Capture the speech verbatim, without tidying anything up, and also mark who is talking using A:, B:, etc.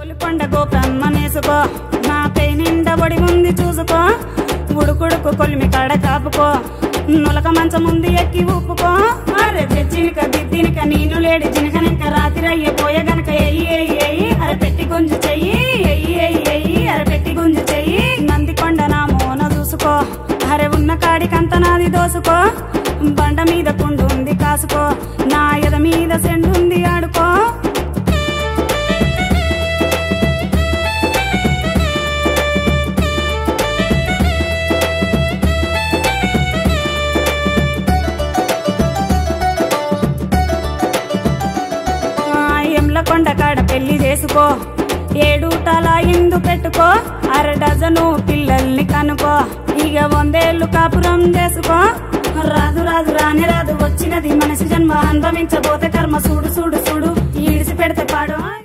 A: కొండ గోపమ్మనేసుకో నా పై నిండా బడి ఉంది చూసుకో ఉడుకుడుకు కొలిమి కాడ కాపుకో నులక మంచముంది ఎక్కి ఊపుకో అరే తెచ్చినక దిద్దినక నీళ్లు లేడి జినకనక రాత్రి అయ్యే పోయే గనక ఎయ్యి ఎయ్యి ఎయ్యి అరే పెట్టి గుంజు చెయ్యి ఎయ్యి ఎయ్యి ఎయ్యి అరే పెట్టి గుంజు చెయ్యి నంది కొండ నా మోన చూసుకో అరే ఉన్న కాడికంత నాది దోసుకో బండ మీద కుండుంది కాసుకో నా ఎద మీద సెండుంది ఆడుకో కొండ కాడ పెళ్లి చేసుకో ఏడు తల ఇందు పెట్టుకో అర డజను పిల్లల్ని కనుకో ఇక వందేళ్లు కాపురం చేసుకో రాదు రాదు రాని రాదు వచ్చినది మనిషి జన్మ అనుభవించబోతే కర్మ చూడు చూడు చూడు ఈడిసి పెడితే పాడు